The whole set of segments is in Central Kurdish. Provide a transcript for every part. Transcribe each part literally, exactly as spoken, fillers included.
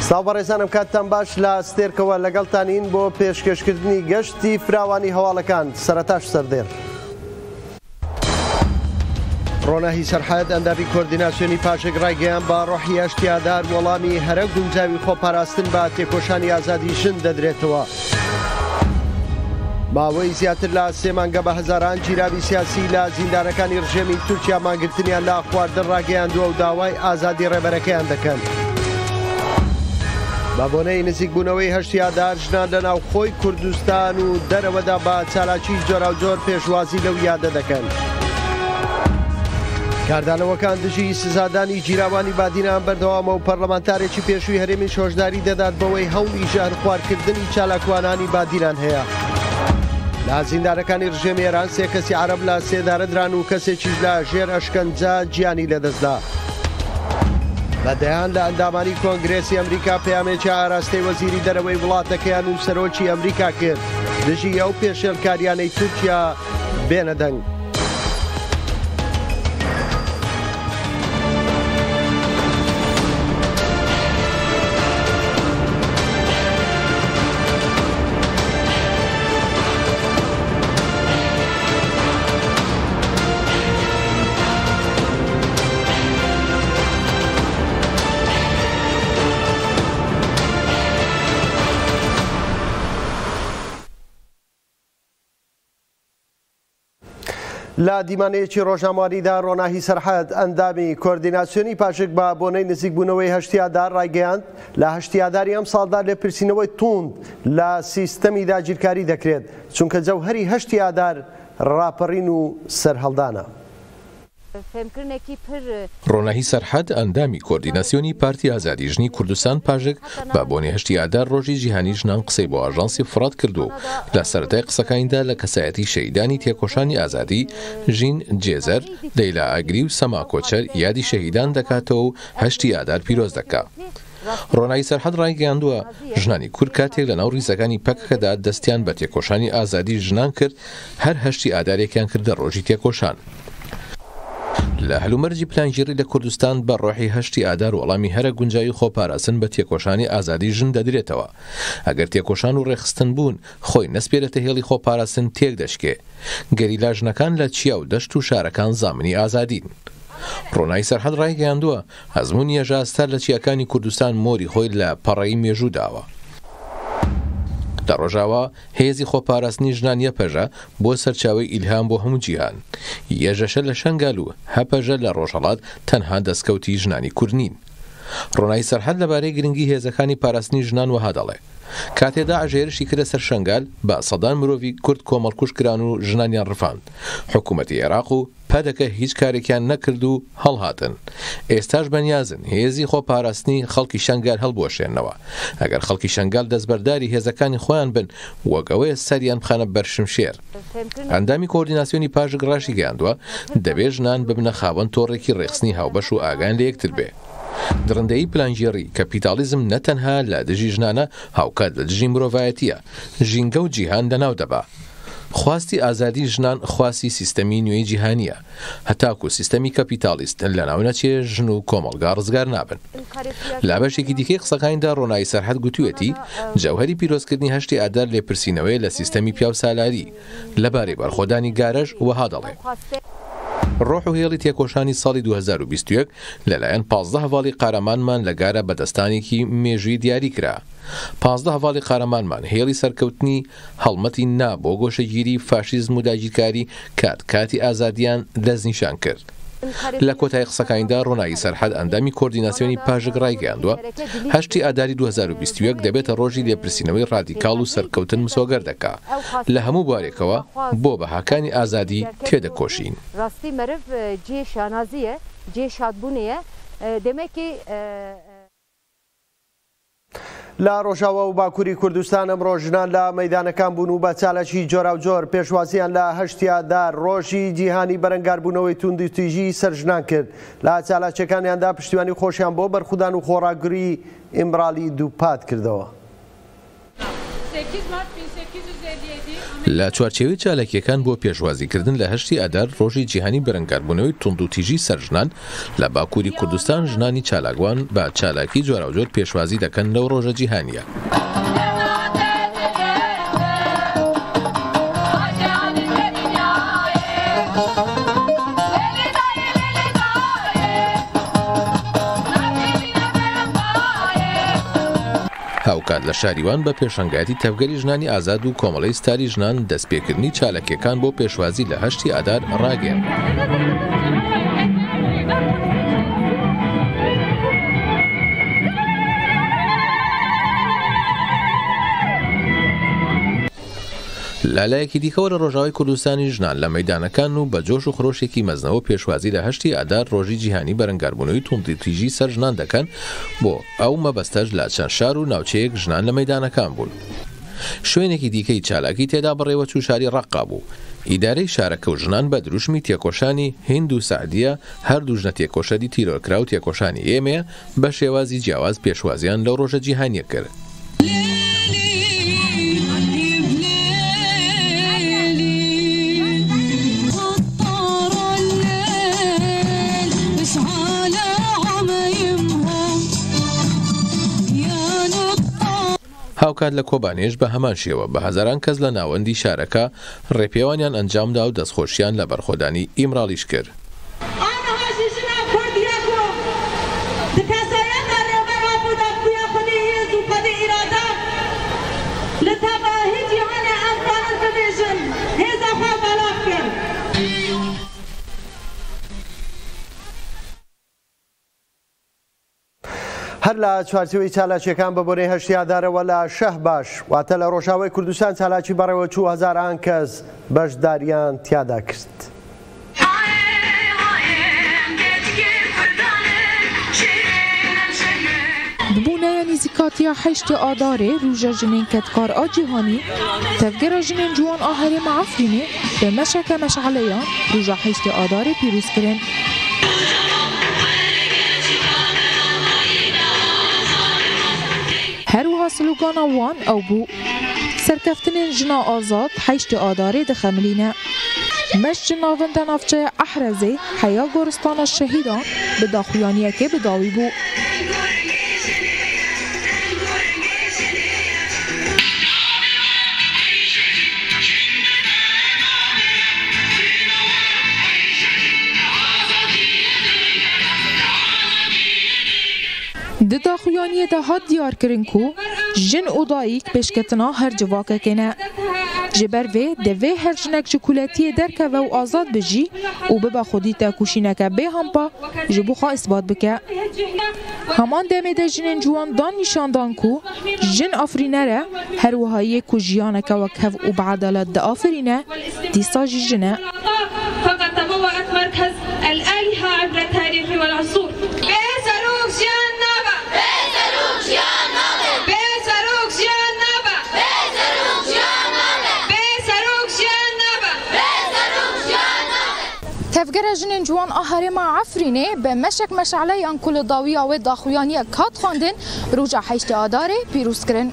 ساوبەڕێزانم کاتتان باش لە ستێرکەوە لەگەڵتانین بۆ پێشکەشکردنی گەشتی فراوانی هەواڵەکان سەرەتاش سەردێر. ڕۆناهی سەرحەد ئەندامی کۆردیناسیۆنی پاشک ڕایگەیان بە ڕۆحی هەشتیادار وەڵامی هەرە گونجاوی خۆپاراستن بە تێکۆشانی ئازادی ژن دەدرێتەوە. ماوەی زیاتر لە سێ مانگە بە هەزاران جیرابی سیاسی لە زیندانەکانی ڕژێمی تورکیا ماگرتنیان لە خواردن ڕاگەیاندووە و داوای ئازادی ڕێبەرەکەیان دەکەن. بە بۆنەی نزیکبوونەوەی هەشتیادار ژنان لە ناوخۆی کوردستان و دەرەوەدا بە چالاکی جۆرا و جۆر پێشوازی لەو یادە دەکەن. کاردانەوەکان دژی سزادانی جیراوانی بادینان بەردەوامە و پەرلەمانتارێکی پێشووی هەرێمی شۆژداری دەدات بەوەی هەوڵی ژاهرخوارکردنی چالاکوانانی بادینان هەیە. لە زیندانەکانی ڕژێمی ئێران سێ کەسی عەرەب لە سێدارەدران و کەسێکیش لە ژێر ئەشکەنجە گیانی لەدەستدا. بەدەیان لە ئەندامانی کۆنگرێسی ئەمریکا پەیامێکی ئاراستەی وەزیری دەرەوەی وڵاتەکەیان و سەرۆکی ئەمریکا کرد دژی ئەو پێشێلکاریانەی تورکیا بێنە دەنگ. لە دیمانەیەکی ڕۆژنامەوانیدا ڕۆناهی سەرحەد ئەندامی کۆردیناسیۆنی پاشک بە بۆنەی نزیکبوونەوەی هەشتیادار ڕایگەیاند لە هەشتیاداری ئەم ساڵدا لێپرسینەوەی توند لە سیستەمی داگیرکاری دەکرێت چونکە جەوهەری هەشتیادار ڕاپەڕین و سەرهەڵدانە. ڕۆناهی سەرحەد ئەندامی کۆردیناسیۆنی پارتی ئازادی ژنی کوردستان پاشک بە بۆنەی هەشتیادار ڕۆژی جیهانی ژنان قسەی بۆ ئاژانسی فرات کردو لە سەرەتای قسەکانیدا لە کەسایەتی شەهیدانی تێکۆشانی ئازادی ژین جێزەر لەیلا ئاگری و سەما کۆچەر یادی شەهیدان دەکاتەوە و هەشتیادار پیرۆز دەکات. ڕۆناهی سەرحەد ڕایگەیاندووە ژنانی کورد کاتێک لە ناو ڕیزەکانی پەکەکەدا دەستیان بە تێکۆشانی ئازادی ژنان کرد هەر هەشتی ئادارێکیان کردە ڕۆژی تێکۆشان. لە هەلومەرجی پلانگیری لە کوردستان بە ڕۆحی هەشتی ئادار وەڵامی هەرە گونجاوی خۆپاراستن بە تێکۆشانی ئازادی ژن دەدرێتەوە. ئەگەر تێکۆشان و ڕێخستن بوون خۆی نەسپێرێتە هێڵی خۆپاراستن تێک دەشکێ. گەریلا ژنەکان لە چیا و دەشت و شارەکان زامنی ئازادین. ڕۆناهی سەرحەد ڕایگەیاندووە ئەزموونی هێژاستەر لە چیاکانی کوردستان مۆری خۆی لە پەڕەی مێژوو داوە. لە ڕۆژاوا هێزی خۆپاراستنی ژنان یەپەژە بۆ سەرچاوی ئیلهام بۆ هەموو جیهان. یەژەشە لە شەنگال و هەپەژە لە ڕۆژهەڵات تەنها دەستکەوتی ژنانی کورد نین. ڕۆناهی سەرحەد لەبارەی گرنگی هێزەکانی پاراستنی ژنان وەها دەڵێ. کاتێدا ئاژێرشی کرە سەر شەنگال بە سەدان مرۆڤی کورد کۆمەڵکوش کران و ژنانیان ڕفاند. حکوومەتی عێراق و پەدەکە هیچ کارێکیان نەکرد و هەڵهاتن. ئێستاش بەنیازن هێزی خۆپاراستنی خەڵکی شەنگال هەڵبوەشێنەوە. ئەگەر خەڵکی شەنگال دەستبەرداری هێزەکانی خۆیان بن وەگەوەیە سەریان بخەنە بەرشمشێر. ئەندامی کۆردیناسیۆنی پاشک ڕاشی گەیاندووە دەبێت ژنان ببنە خاوەن تۆڕێکی ڕێخستنی هاوبەش و ئاگان لە یەکتر بێ. درندەی پلانگیری کەپیتالیزم نەتەنها لە دژی ژنانە هاوکات لە دژی مرۆڤایەتیە ژینگە و جیهان دەناو دەبا. خواستی ئازادی ژنان خواستی سیستەمی نوێی جیهانیە هەتاکو سیستەمی کەپیتالیست لە ناونەچێ ژن و کۆمەڵگا ڕزگار نابن. لا بەشێکی دیکەی قسەکانیدا ڕۆناهی سەرحەد گوتوویەتی جەوهەری پیرۆزکردنی هەشتی ئادار لێپرسینەوەی لە سیستەمی پیاو سالاری لەبارەی بەرخۆدانی گارەژ وەها دەڵێ. ڕۆح و هێڵی تێکۆشانی ساڵی دوو هەزار و بیست و یەک لەلایەن پازدە هەواڵی قارەمانمان لە گارە بەدەستانێکی مێژووی دیاری کرا. پازدە هەواڵی قارەمانمان هێڵی سەرکەوتنی هەڵمەتی نا بۆ گۆشەگیری فاشیزم و داگیرکاری کات کاتی ئازادیان دەستنیشان کرد. لە کۆتای قسەکانیدا ڕۆناهی سەرحەد ئەندامی کۆردیناسیۆنی پاشک ڕایگەیاندووە هەشتی ئاداری دوو هەزار و بیست و یەک دەبێتە ڕۆژی لێپرسینەوەی ڕادیکاڵ و سەرکەوتن مسۆگەر دەکا لە هەموو بوارێکەوە بۆ بەهاکانی ئازادی تێدەکۆشین. ڕاستی مەرڤ جێ شانازیە جێ شادبوونیە دەمێکی لە ڕۆژاوا و باکووری کوردستان ئەمڕۆ ژنان لە مەیدانەکان بوون و بە چالەکی جۆرا و جۆر پێشوازیان لە هەشتیادار ڕۆژی جیهانی بەرەنگاربوونەوەی توندی تویژی سەر ژنان کرد. لە چالاکیەکانیاندا پشتیوانی خۆشیان بۆ بەرخودان و خۆڕاگری ئیمرالی دووپات کردەوە. لە چوارچێوەی چالاکیەکان بۆ پێشوازیکردن لە هەشتی ئادار ڕۆژی جیهانی بەرەنگاربوونەوەی توند و تیژی سەر ژنان لە باکووری کوردستان ژنانی چالاکوان بە چالاکی جۆراوجۆر پێشوازی دەکەن لەو ڕۆژە جیهانیە. هاوکات لە شاریوان بە پێشەنگایەتی تەفگەری ژنانی ئازاد و کۆمەڵەی ستاری ژنان دەستپێکردنی چالاکیەکان بۆ پێشوازی لە هەشتی ئادار ڕاگەیاند. لالایەکی دیکەوە لە ڕۆژاوای کوردستانی ژنان لە مەیدانەکان و بە جۆش و خرۆشێکی مەزنەوە پێشوازی لە هەشتی ئادار ڕۆژی جیهانی بەرەنگاربوونەوەی توندتیژی سەر ژنان دەکەن بۆ ئەو مەبەستەش لە چەند شار و ناوچەیەک ژنان لە مەیدانەکان بوون. شوێنێکی دیکەی چالاکی تێدا بەڕێوەچوو شاری ڕەقا بوو. ئیدارەی شارەکە و ژنان بە دروشمی تێکۆشانی هیند و سعدیە هەردوو ژنە تێکۆشەری تیرۆرکرا و تێکۆشانی ئێمەیە بە شێوازی جیاواز پێشوازیان لەو ڕۆژە جیهانیە کرد. هاوکات لە کۆبانێش بە هەمان شێوە بە هەزاران کەس لە ناوەندی شارەکە ڕێپێوانیان ئەنجامدا و دەستخۆشیان لە بەرخۆدانی ئیمراڵیش کرد. هەر لە چوارچێوەی چالاکیەکان بە بۆنەی هەشتی ئادارەوە لە شەه باش واتە لە ڕۆژاوای کوردستان چالاکی بەڕێوەچوو هەزاران کەس بەشداریان تیادا کرد. ببوونەیە نزیکاتیا هەشتی ئادارێ ڕۆژە ژنên کەتکار a cîhanî tevgera jinên ciwan a Herêma Efrînê bi meşeke meşaleyan rûja heştê adarê pîrûz kirin. هەروەها سلوگانا وان ئەو بوو سەرکەفتنên jina azad heştê adarê dixemilîne. Meş ji navenda navçeya Ehrezê heya goristana şehîdan bi daxuyaniyekê bidawî bû. Di daxuyaniyê de hat diyar kirin ku jin û dayîk pêşketina her civakekê ne. Ji ber vê divê her jinek ji kuletiyê derkeve û azad bijî û bibe xwedî te kuşîneke bêhampa ji bo xwe isbat bike. Heman demê de jinên ciwan dan nîşandan ku jin afrînere her wihayiyê ku jiyaneke wek hev û biadelet diafirîne dîsa jî jin e. Tevgera jinên ciwan a Herêma Efrînê bi meşek meşaleyan ku li dawiya wê daxuyaniyek hat xwendin rûja heştê adarê pîrûz kirin.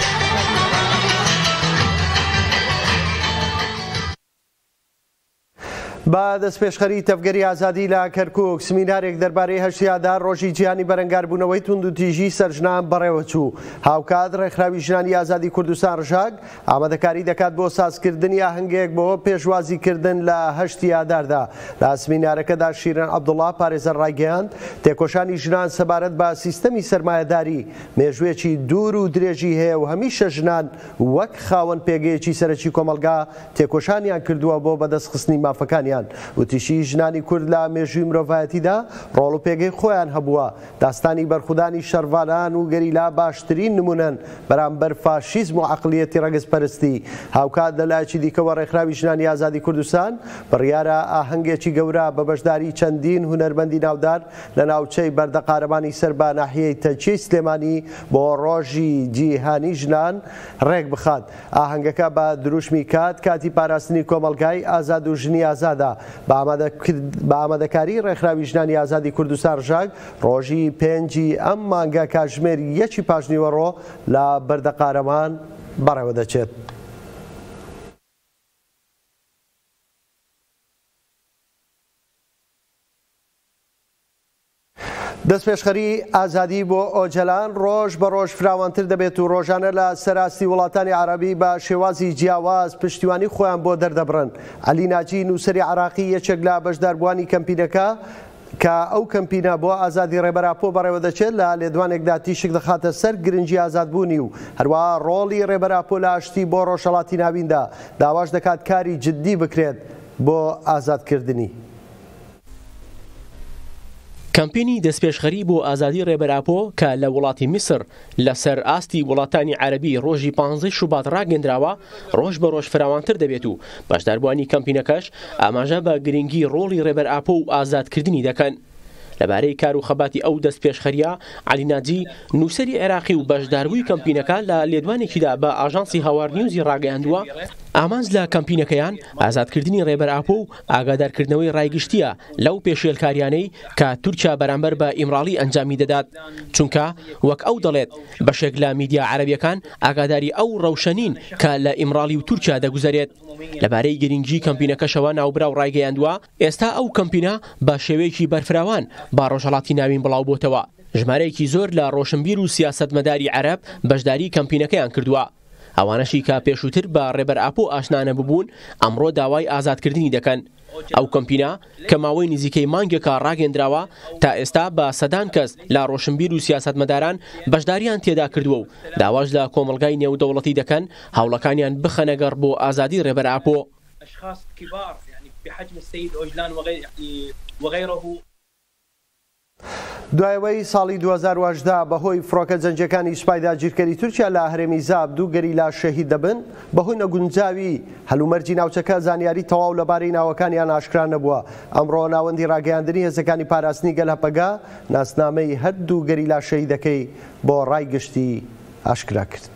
با دەستپێشخەری تەفگەری ئازادی لە کەرکووک سمینارێک دەربارەی هەشتی ئادار ڕۆژی جیهانی بەرەنگاربوونەوەی توند و تیژی سەر ژنان بەڕێوەچوو. هاوکات ڕێکخراوی ژنانی ئازادی کوردستان ڕژاگ ئامادەکاری دەکات بۆ سازکردنی ئاهەنگێک بۆ پێشوازیکردن لە هەشتی ئاداردا. لە سمینارەکەدا شیرین عەبدوڵڵا پارێزەر ڕایگەیاند تێکۆشانی ژنان سەبارەت بە سیستەمی سەرمایەداری مێژوویەکی دوور و درێژی هەیە و هەمیشە ژنان وەک خاوەن پێگەیەکی سەرەکی کۆمەلگا تێکۆشانیان کردووە بۆ بەدەستخستنی مافەکانیان. وتیشی ژنانی کورد لە مێژووی مرۆڤایەتیدا ڕۆڵ و پێگەی خۆیان هەبووە. داستانی بەرخودانی شەروانان و گەریلا باشترین نمونەن بەرامبەر فاشیزم و عەقڵیەتی ڕەگەزپەرستی. هاوکات لە لایەکی دیکەوە ڕێکخراوی ژنانی ئازادی کوردستان بڕیارە ئاهەنگێکی گەورە بە بەشداری چەندین هونەرمەندی ناودار لە ناوچەی بەردەقارەبانی سەر بە ناحیەی تەلچەی سلێمانی بۆ ڕۆژی جیهانی ژنان ڕێک بخات. ئاهەنگەکە بە دروشمی کات کاتی پاراستنی کۆمەلگای ئازاد و ژنی ئازادە بە ئامادەکاری ڕێکخراوی ژنانی ئازادی کوردستان ڕژاگ ڕۆژی پێنجی ئەم مانگە کاتژمێر یەکی پاش نیوەڕۆ لە بەردەقارەمان بەڕێوە دەچێت. دەستپێشخەری ئازادی بۆ ئۆجەلان ڕۆژ بە ڕۆژ فراوانتر دەبێت و ڕۆژانە لە سەراستی وڵاتانی عەرەبی بە شێوازی جیاواز پشتیوانی خۆیان بۆ دەردەبڕن. عەلی ناجی نووسەری عێراقی یەکێک لە بەشداربووانی کەمپینەکە کە ئەو کەمپینە بۆ ئازادی ڕێبەراپۆ بەڕێوە دەچێت لە لێدوانێکدا تیشک دەخاتە سەر گرنگی ئازادبوونی و هەروەها ڕۆڵی ڕێبەراپۆ لە ئاشتی بۆ ڕۆژهەڵاتی ناویندا داواش دەکات کاری جددی بکرێت بۆ ئازادکردنی. کەمپینی دەستپێشخەری بۆ ئازادی ڕێبەراپۆ کە لە وڵاتی میسر لەسەر ئاستی وڵاتانی عەرەبی ڕۆژی پانزەی شوبات ڕاگەندراوە ڕۆژ بە ڕۆژ فراوانتر دەبێت و بەشداربووانی کەمپینەکەش ئاماژە بە گرنگی ڕۆڵی ڕێبەراپۆ و ئازادکردنی دەکەن. لەبارەی کار و خەباتی ئەو دەستپێشخەریە عەلی ناجی نووسەری عێراقی و بەشداربووی کەمپینەکە لە لێدوانێکیدا بە ئاژانسی هاوار نیوزی ڕاگەیاندووە ئامانج لە کەمپینەکەیان ئازادکردنی ڕێبەراپۆ و ئاگادارکردنەوەی ڕایگشتیە لەو پێشێلکاریانەی کە تورکیا بەرامبەر بە ئیمراڵی ئەنجامی دەدات، چونکە وەک ئەو دەڵێت بەشێک لە میدیا عەرەبیەکان ئاگاداری ئەو ڕەوشەنین کە لە ئیمراڵی و تورکیا دەگوزارێت. لەبارەی گرنگی کەمپینەکەشەوە ناوبراو ڕایگەیاندووە ئێستا ئەو کەمپینە بە شێوەیەکی بەرفراوان با ڕۆژهەڵاتی ناوین بڵاو بۆتەوە. ژمارەیەکی زۆر لە ڕۆشنبیر و سیاسەتمەداری عەرەب بەشداری کەمپینەکەیان کردووە. ئەوانەشی کە پێشووتر بە ڕێبەراپۆ ئاشنانە ببوون ئەمڕۆ داوای ئازادکردنی دەکەن. ئەو کەمپینە کە ماوەی نزیکەی مانگێکە ڕاگەندراوە تا ئێستا بە سەدان کەس لە ڕۆشنبیر و سیاسەتمەداران بەشداریان تێدا کردووە و داواش لە کۆمەلگای نێودەوڵەتی دەکەن هەوڵەکانیان بخەنەگەڕ بۆ ئازادی ڕێبەراپۆ. دوایەوەی ساڵی دوو هەزار و هەژدە بەهۆی فڕۆکە جەنگیەکانی سوپای داگیرکەری تورکیا لە هەرێمی زاب دوو گەریلا شەهید دەبن بەهۆی نەگونجاوی هەلومەرجی ناوچەکە زانیاری تەواو لەبارەی ناوەکانیان ئاشکرا نەبووە. ئەمڕۆ ناوەندی ڕاگەیاندنی هێزەکانی پاراستنی گەل هەپەگا ناسنامەی هەردوو گەریلا شەهیدەکەی بۆ ڕایگشتی ئاشکرا کرد.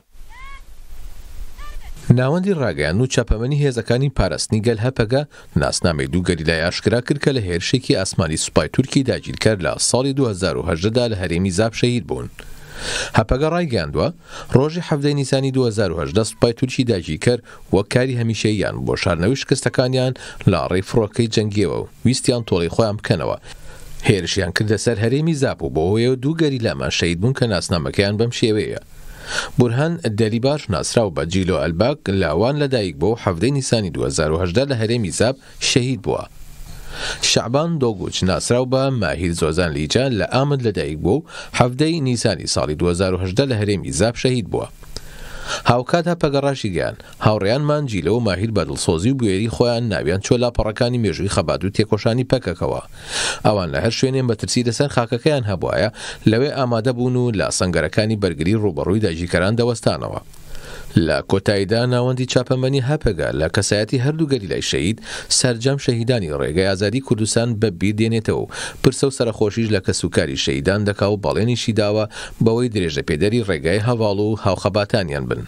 ناوەندی ڕاگەیان و چاپەمەنی هێزەکانی پاراستنی گەل هەپەگا ناسنامەی دوو گەریلای ئاشکرا کرد کە لە هێرشێکی ئاسمانی سوپای تورکی داگیرکەر لە ساڵی دوو هەزار و هەژدەدا لە هەرێمی زاب شەهید بوون. هەپەگا ڕایگەیاندووە ڕۆژی حەڤدەی نیسانی دوو هەزار و هەژدە سوپای تورکی داگیرکەر وەک کاری هەمیشەییان بۆ شاردنەوەی شکستەکانیان لە ڕێی فڕۆکەی جەنگیەوە و ویستیان تۆڵی خۆیان بکەنەوە. هێرشیان کردە سەر هەرێمی زاب و بۆهۆیەوە دوو گەریلامان شەهید بوون کە ناسنامەکەیان بەم شێوەیە. بورهان دەلیباش ناسراو بە جیلۆ ئەلباک لاوان لەدایک بۆ حەڤدەی نیسانی دوو هەزار و هەژدە لە هەرێمی زاب شەهید بووە. شعبان دۆگوچ ناسراو بە ماهیر زۆزان لیجان لە ئامد لەدایک بوو حەڤدەی نیسانی ساڵی دوو هەزار و هەژدە لە هەرێمی زاب شەهید بووە. هاوکات هەپەگەڕاشی گیان هاوڕێیانمان جیلە و ماهیر بە دڵسۆزی و بوێری خۆیان ناویان چۆ لاپەڕەکانی مێژووی خەبات و تێکۆشانی پەکەکەوە. ئەوان لە هەر شوێنێ بەترسی لەسەر خاکەکەیان هەبوایە لەوێ ئامادە بوون و لە سەنگەرەکانی بەرگری ڕوبەڕووی داگیرکەران دەوەستانەوە. لە کۆتاییدا ناوەندی چاپەمەنی هەپەگا لە کەسایەتی هەردوو گەریلای شەهید سەرجەم شەهیدانی ڕێگەی ئازادی کوردستان بە بیر دێنێتەوە و پرسە و سەرخۆشیش لە کەسوکاری شەهیدان دەکا و بەڵێنیشی داوە بەوەی درێژە پێدەری ڕێگای هەواڵ و هاوخەباتانیان بن.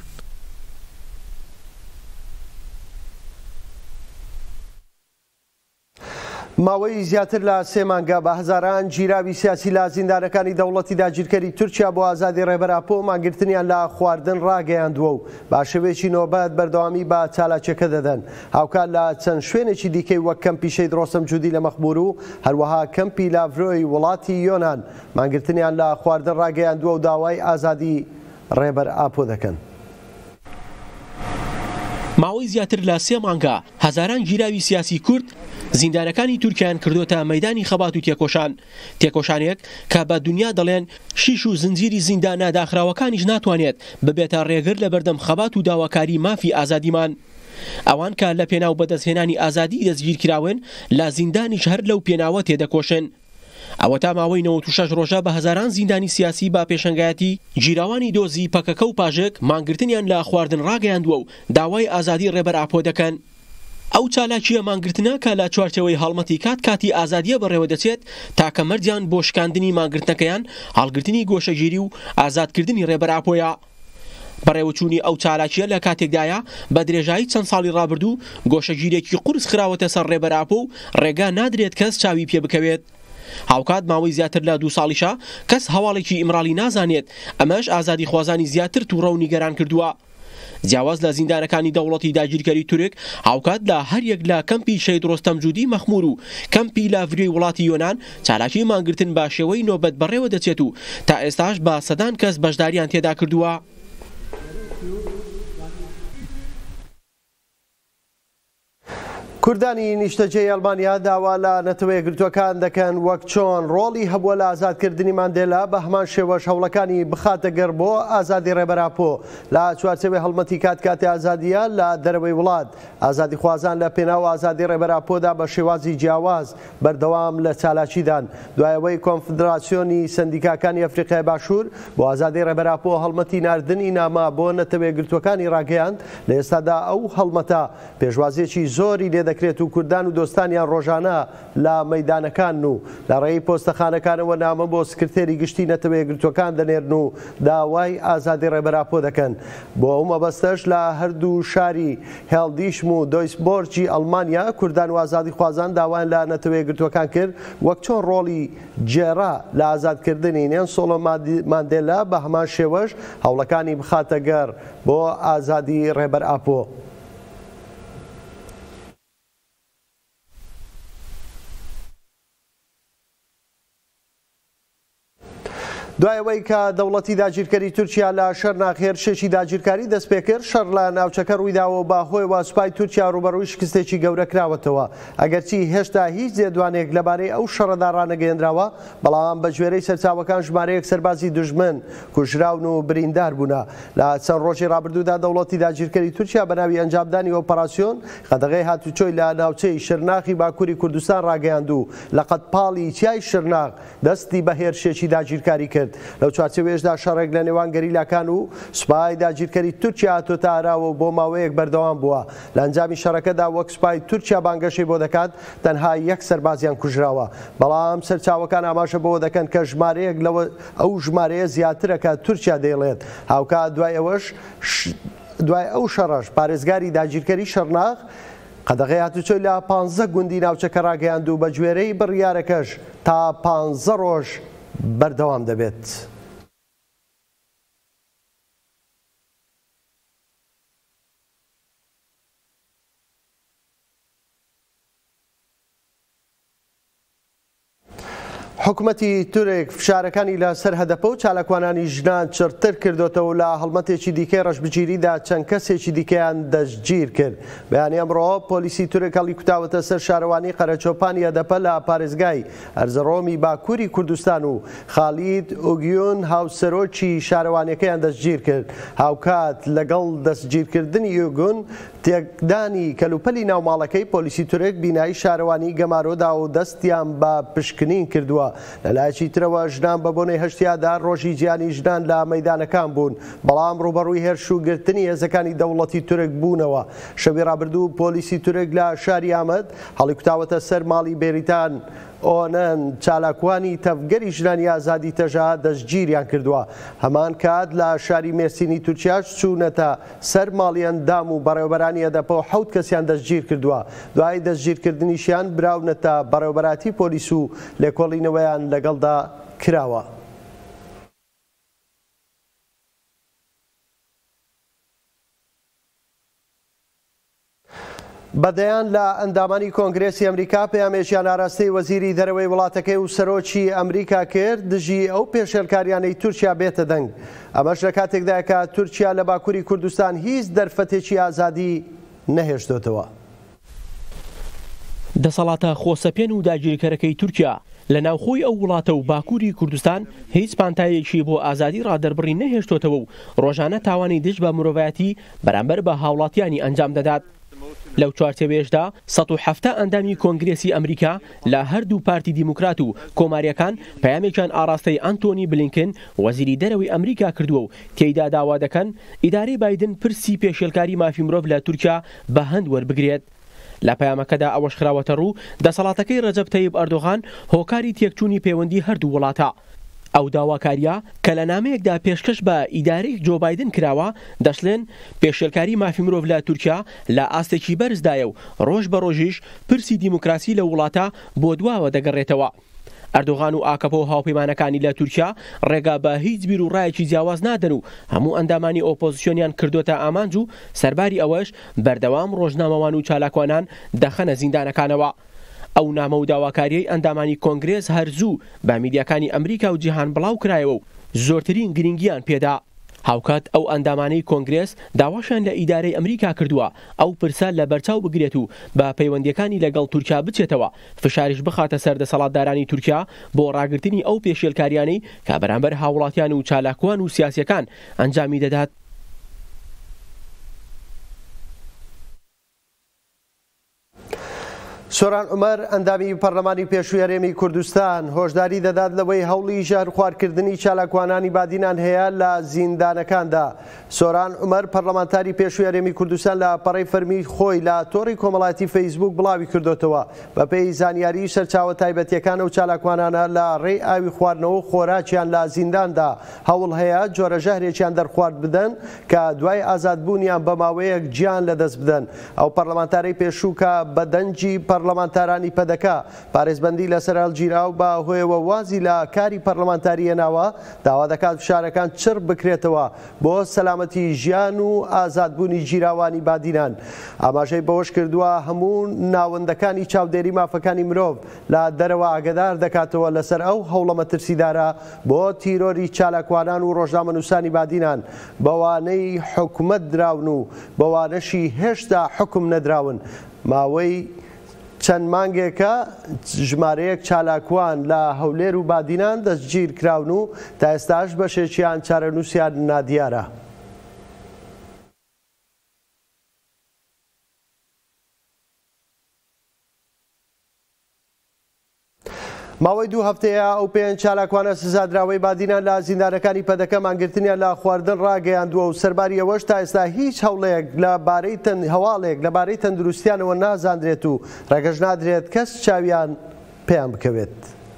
ماوەی زیاتر لە سێ مانگە بە هەزاران جیراوی سیاسی لە زیندانەکانی دەوڵەتی داگیرکەری تورکیا بۆ ئازادی ڕێبەراپۆ و ماگرتنیان لە خواردن ڕاگەیاندووە و باشەوێکی نۆبەت بەردەوامی بە چالاکیەکە دەدەن. هاوکات لە چەند شوێنێکی دیکەی وەک کەمپی شەید ڕۆستەم جوودی لە مەخمور و هەروەها کەمپی لاڤرۆی وڵاتی یۆنان ماگرتنیان لە خواردن ڕاگەیاندووە و داوای ئازادی ڕێبەراپۆ دەکەن. ماوەی زیاتر لە سێ مانگە هەزاران گیراوی سیاسی کورد زیندانەکانی تورکیان کردوتە مەیدانی خەبات و تێکۆشان تێکۆشانێک کە بە دنیا دەڵێن شیش و زنجیری زیندانە داخراوەکانیش ناتوانێت ببێتە ڕێگر لە بەردەم خەبات و داواکاری مافی ئازادیمان. ئەوان کە لە پێناو بەدەستهێنانی ئازادی دەستگیرکراون لە زیندانیش هەر لەو پێناوە تێدەکۆشن. ئەوە تا ماوەی نەوەت و شەش ڕۆژە بە هەزاران زیندانی سیاسی با پێشەنگایەتی جیراوانی دۆزی پەکەکە و پاژێک مانگرتنیان لە خواردن ڕاگەیاندووە و داوای ئازادی ڕێبەراپۆ دەکەن. ئەو چالاکیە مانگرتنە کە لە چوارچەوەی هەڵمەتی کات کاتی ئازادیە بەڕێوە دەچێت تاکە مەرجیان بۆ شکاندنی مانگرتنەکەیان هەڵگرتنی گۆشەگیری و ئازادکردنی ڕێبەراپۆیە. بەڕێوەچوونی ئەو چالاکیە لە کاتێکدایە بە درێژایی چەند ساڵی ڕابردوو گۆشەگیرێکی قورس خراوەتە سەر ڕێبەراپۆ و ڕێگا نادرێت کەس چاوی پێ بکەوێت. هاوکات ماوەی زیاتر لە دوو ساڵیشە کەس هەواڵێکی ئیمراڵی نازانێت، ئەمەش ئازادی خوازانی زیاتر تووڕە و نیگەران کردووە. جیاواز لە زیندانەکانی دەوڵەتی داگیرکەری تورک هاوکات لە هەریەک لە کەمپی شەید ڕۆستەم جوودی مەخمور و کەمپی لاڤریۆی وڵاتی یۆنان چالاکی مانگرتن بە شێوەی نۆبەت بەڕێوە دەچێت و تا ئێستاش بە سەدان کەس بەشداریان تێدا کردووە. کوردانی نیشتەجێی ئەڵمانیا داوا لە نەتەوە یەکگرتووەکان دەکەن وەک چۆن ڕۆڵی هەبووە لە ئازادکردنی ماندێلا بە هەمان شێوەش هەوڵەکانی بخاتە گەر بۆ ئازادی ڕێبەراپۆ لە چوارچێوەی هەڵمەتی کات کاتی ئازادیە لە دەرەوەی وڵات. ئازادی خوازان لە پێناو ئازادی ڕێبەراپۆدا بە شێوازی جیاواز بەردەوام لە چالاکیدان دوایەوەی کۆنفدراسیۆنی سندیکاکانی ئەفریقای باشوور بۆ ئازادی ڕێبەراپۆ هەڵمەتی ناردنی نامە بۆ نەتەوە یەکگرتووەکانی ڕاگەیاند. لە ئێستادا ئەو هەڵمەتە پێشوازیەکی زۆری لێ دەکرێت و کوردان و دۆستانیان ڕۆژانە لە مەیدانەکان و لە ڕێی پۆستەخانەکانەوە نامە بۆ سکرتێری گشتی نەتەوە یەکگرتووەکان دەنێرن و داوای ئازادی ڕێبەراپۆ دەکەن. بۆ ئەو مەبەستەش لە هەردوو شاری هێڵدیشم و دۆیسبۆرجی ئەڵمانیا کوردان و ئازادی خوازان داوایان لە نەتەوە یەکگرتووەکان کرد وەک چۆن ڕۆڵی جێرا لە ئازادکردنی نێلسۆن ماندێلا بە هەمان شێوەش هەوڵەکانی بخاتە گەر بۆ ئازادی ڕێبەراپۆ. دوایەوەی کە دەوڵەتی داگیرکەری تورکیا لە شەرناخ هێرشێکی داگیرکاری دەست پێ کرد، شەڕ لە ناوچەکە ڕوویداوە و بەهۆی واسوپای تورکیا ڕوبەڕووی شکستێکی گەورە کراوەتەوە. ئەگەرچی هێشتا هیچ زێدوانێک لەبارەی ئەو شەڕەدا ڕانەگەیەندراوە، بەڵام بە گوێرەی سەرچاوەکان ژمارەیەک سەربازی دوژمن کوژراون و بریندار بوون. لە چەند ڕۆژی ڕابردوودا دەوڵەتی داگیرکەری تورکیا بە ناوی ئەنجامدانی ئۆپەراسیۆن قەدەغەی هاتوچۆی لە ناوچەی شەرناخی باکووری کوردستان ڕاگەیاند و لە قەتپاڵی چیای شەرناخ دەستی بە هێرشێکی داگیرکاری کرد. لەو چارچێوێشدا شەڕێک لە نێوان گەریلاکان و سوپای داگیرکەری تورکیا هاتۆتە ئاراوە و بۆ ماوەیەک بەردەوام بووە. لە ئەنجامی شەڕەکەدا وەک سوپای تورکیا بانگەشەی بۆ دەکات تەنها یەک سەربازیان کوژراوە، بەڵام سەرچاوەکان ئاماژە بەوە دەکەن کە ژمارەیەک لەوە ئەو ژمارەیە زیاترەکە تورکیا دەیڵێت. هاوکات دوای ئەوەش دوای ئەو شەڕەش پارێزگاری داگیرکەری شەرناخ قەدەغەی هاتوچۆی لە پانزە گوندی ناوچەکە ڕاگەیاند و بە گوێرەی بڕیارەکەش تا پانزە ڕۆژ بەردەوام دەبێت. حکوومەتی تورک فشارەکانی لەسەر هەدەپە و چالاکوانانی ژنان چرتر کردوتەوە لە هەڵمەتێکی دیکەی ڕەشبگیریدا چەند کەسێکی دیکەیان دەستگیر کرد. بەیانی ئەمڕۆ پۆلیسی تورک هەڵی کوتاوەتە سەر شارەوانی قەرەچۆپانی هەدەپە لە پارێزگای ئەرزەڕۆمی باکووری کوردستان و خالید ئۆگیۆن هاوسەرۆکی شارەوانیەکەیان دەستگیر کرد. هاوکات لەگەڵ دەستگیرکردنی ئۆگۆن تێکدانی کەلوپەلی ناوماڵەکەی پۆلیسی تورک بینایی شارەوانی گەمارۆدا و دەستیان بە پشکنین کردووە. لەلایەکی ترەوە ژنان بە بۆنەی هەشتیادا ڕۆژی گیانی ژنان لە مەیدانەکان بوون، بەڵام ڕوبەڕووی هێرش و گرتنی هێزەکانی دەوڵەتی تورک بوونەوە. شەوی ڕابردوو پۆلیسی تورک لە شاری ئامەد هەڵی کوتاوەتە سەر ماڵی بێریتان ئۆنەن چالاکوانی تەفگەری ژنانی ئازادی تەژا دەستگیریان کردووە. هەمان کات لە شاری مێرسینی تورکیاش چوونەتە سەر ماڵی ئەندام و بەڕێوەبەرانی هەدەپە و حەوت کەسیان دەستگیر کردووە. دوای دەستگیرکردنیشیان براونەتە بەڕێوەبەراتی پۆلیس و لێکۆڵینەوەیان لەگەڵدا کراوە. بەدەیان لە ئەندامانی کۆنگرێسی ئەمریکا پەیامێکیان ئاراستەی وەزیری دەرەوەی وڵاتەکەی و سەرۆکی ئەمریکا کرد دژی ئەو پێشێلکاریانەی تورکیا بێتە دەنگ. ئەمەش لە کاتێکدایە کە تورکیا لە باکووری کوردستان هیچ دەرفەتێکی ئازادی نەهێشتوتەوە. دەسەڵاتە خۆسەپێن و داگیرکەرەکەی تورکیا لە ناوخۆی ئەو وڵاتە و باکووری کوردستان هیچ پانتایەکی بۆ ئازادی ڕادەربڕی نەهێشتوتەوە و ڕۆژانە تاوانی دژ بە مرۆڤایەتی بەرامبەر بە هاوڵاتیانی ئەنجام دەدات. لەو چوارچێوێشدا سەد و حەڤدە ئەندامی کۆنگرێسی ئەمریکا لە هەردوو پارتی دیموکرات و کۆماریەکان پەیامێکیان ئاراستەی ئەنتۆنی بلینکن وەزیری دەرەوەی ئەمریکا کردووە و تێیدا داوا دەکەن ئیدارەی بایدن پرسی پێشێلکاری مافی مرۆڤ لە تورکیا بە هەند وەربگرێت. لە پەیامەکەدا ئەوەش خراوەتە ڕوو دەسەڵاتەکەی ڕەجەب تەیب ئەردۆغان هۆکاری تێکچوونی پەیوەندی هەردوو وڵاتە. ئەو داواکاریە کە لە نامەیەکدا پێشکەش بە ئیدارەی جۆ بایدن کراوە دەشڵێن پێشێلکاری مافی مرۆڤ لە تورکیا لە ئاستێکی بەرزدایە و ڕۆژ بە ڕۆژیش پرسی دیموکراسی لە وڵاتە بۆ دواوە دەگەڕێتەوە. ئەردۆغان و ئاکەپۆ و هاوپەیمانەکانی لە تورکیا ڕێگا بە هیچ بیر و ڕایەکی جیاواز نادەن و هەموو ئەندامانی ئۆپۆزیسیۆنیان کردوتە ئامانج و سەرباری ئەوەش بەردەوام ڕۆژنامەوان و چالاکوانان دەخەنە زیندانەکانەوە. ئەو نامە و داواکاریەی ئەندامانی کۆنگرێس هەرزوو بە میدیاکانی ئەمریکا و جیهان بڵاو کرایەوە و زۆرترین گرنگیان پێدا. هاوکات ئەو ئەندامانەی کۆنگرێس داواشان لە ئیدارەی ئەمریکا کردووە ئەو پرسە لە بەرچاو بگرێت و بە پەیوەندیەکانی لەگەڵ تورکیا بچێتەوە، فشاریش بخاتە سەر دەسەڵاتدارانی تورکیا بۆ ڕاگررتنی ئەو پێشێلکاریانەی کە بەرامبەر هاوڵاتیان و چالاکوان و سیاسیەکان ئەنجامی دەدات. سۆران عومەر ئەندامی پەرلەمانی پێشووی هەرێمی کوردستان هۆشداری دەدات لەوەی هەوڵی ژەهرخواردکردنی چالاکوانانی بادینان هەیە لە زیندانەکاندا. سۆران عومەر پەرلەمانتاری پێشووی هەرێمی کوردستان لە پەڕەی فەرمی خۆی لە تۆڕی کۆمەڵایەتی فەیسبووک بڵاوی کردوتەوە بەپێی زانیاری سەرچاوە تایبەتیەکانە و چالاکوانانە لە ڕێی ئاوی خواردنەوە و خۆراکیان لە زینداندا هەوڵ هەیە جۆرە ژەهرێکیان دەرخوارد بدەن کە دوای ئازادبوونیان بە ماوەیەک گیان لەدەست بدەن. ئەو پەرلەمانتارەی پێشوو کە بەدەنجی پەرلەمانتارانی پەدەکە پارێزبەندی لەسەر هەڵگیرا و بە هۆیەوە وازی لە کاری پەرلەمانتاری هێناوە داوا دەکات فشارەکان چڕ بکرێتەوە بۆ سەلامەتی ژیان و ئازادبوونی جیراوانی بادینان. ئاماژەی بەوەش کردووە هەموو ناوەندەکانی چاودێری مافەکانی مرۆڤ لە دەرەوە ئاگدار دەکاتەوە لەسەر ئەو هەوڵە مەترسیدارە بۆ تیرۆری چالاکوانان و ڕۆژنامەنووسانی بادینان بەوانەی حکومەت دراون و بەوانەشی هێشتا حکم نەدراون. ماوەی چەند مانگێکە ژمارەیەک چالاکوان لە هەولێر و بادینان دەستگیر کراون و تا ئێستاش بەشێکیان چارەنووسیان نادیارە. ماوەی دوو هەفتەیە ئەو پێیان چالاکوانە سزادراوەی بادینان لە زیندانەکانی پەدەکە مانگرتنیان لە خواردن ڕاگەیاندووە و سەرباری ئەوەش تا ئێستا هیچ هەوڵەیەک لەبارەی هەواڵێک لەبارەی تەندروستیانەوە نازاندرێت و ڕێگەش نادرێت کەس چاویان پێیان بکەوێت.